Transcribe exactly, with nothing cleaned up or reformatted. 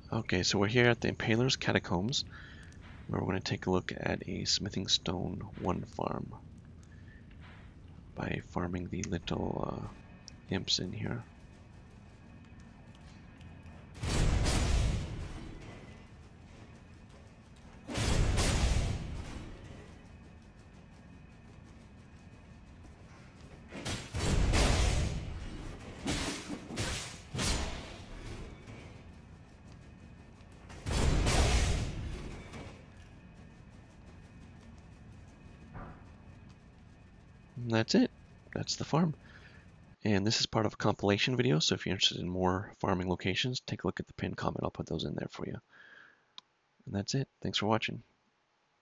Okay, so we're here at the Impaler's Catacombs, where we're going to take a look at a smithing stone one farm by farming the little uh, imps in here. And that's it. That's the farm. And this is part of a compilation video, so if you're interested in more farming locations, take a look at the pinned comment. I'll put those in there for you. And that's it. Thanks for watching.